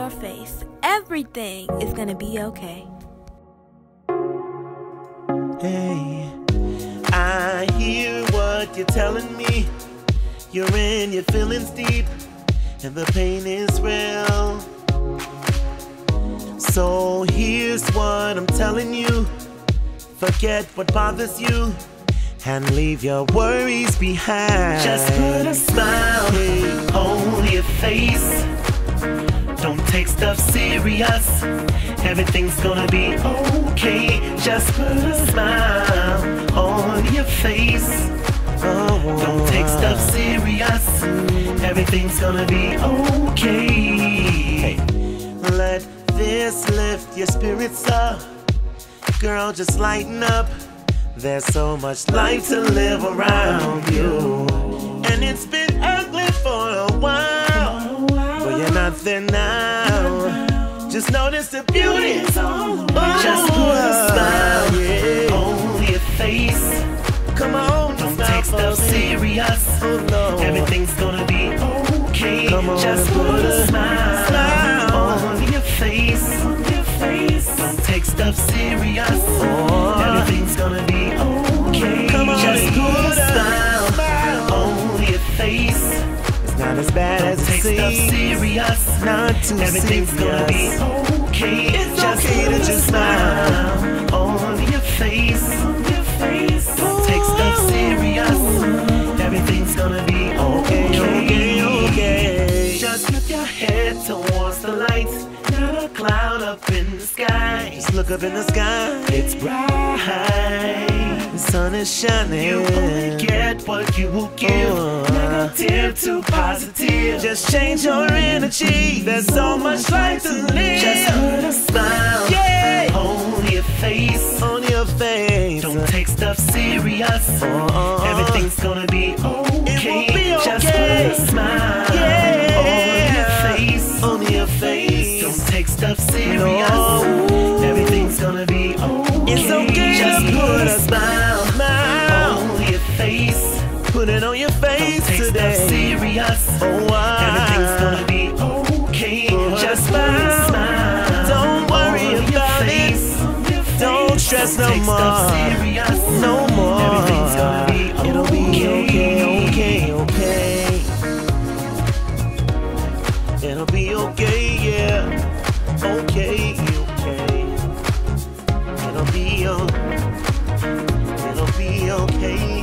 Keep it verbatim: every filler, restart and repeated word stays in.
your face. Everything is gonna be okay. Hey, I hear what you're telling me. You're in your feelings deep, and the pain is real. So here's what I'm telling you. Forget what bothers you and leave your worries behind. Just put a smile on your face. Don't take stuff serious. Everything's gonna be okay. Just put a smile on your face. Don't take stuff serious. Everything's gonna be okay. Hey, let this lift your spirits up. Girl, just lighten up. There's so much life to live around you. And it's been ugly for a while, but you're not there now. Just notice the beauty. Just put a smile yeah. on your face. Come on, don't take stuff serious. Oh, no. Everything's gonna be okay. Come on, just put a smile, smile on your face. On your face. Don't take stuff serious. Oh. Everything's gonna be okay. Come on, just put a smile, smile on your face. It's not as bad don't as it take seems. Stuff serious. Not too Everything's serious. gonna be okay. It's just okay put to just smile. smile on your face. On your face. Don't take stuff serious. Everything's gonna be okay. Okay, okay, okay. Just lift your head towards the light. Not a cloud up in the sky. Just look up in the sky. It's bright. The sun is shining. You only get what you will give. Uh, Negative to positive. Just change your energy. There's so much life to live. Just put a smile yeah. on your face. On your face. Don't take stuff serious. Uh, Everything's gonna be okay. It will be okay. Just put a smile yeah. on your face. On your face. Don't take stuff serious. No. Everything's gonna be okay. It's okay. Just to put a smile, smile on your face. Put it on your face Don't take today. stuff serious. Oh, wow. Everything's gonna be okay. Put Just smile. put a smile. Don't worry on about your face. it. Don't stress Don't no take more. Stuff serious. No more. Everything's gonna be okay. It'll be okay, okay, okay. It'll be okay, yeah. Okay, okay. It'll be okay. It'll be okay.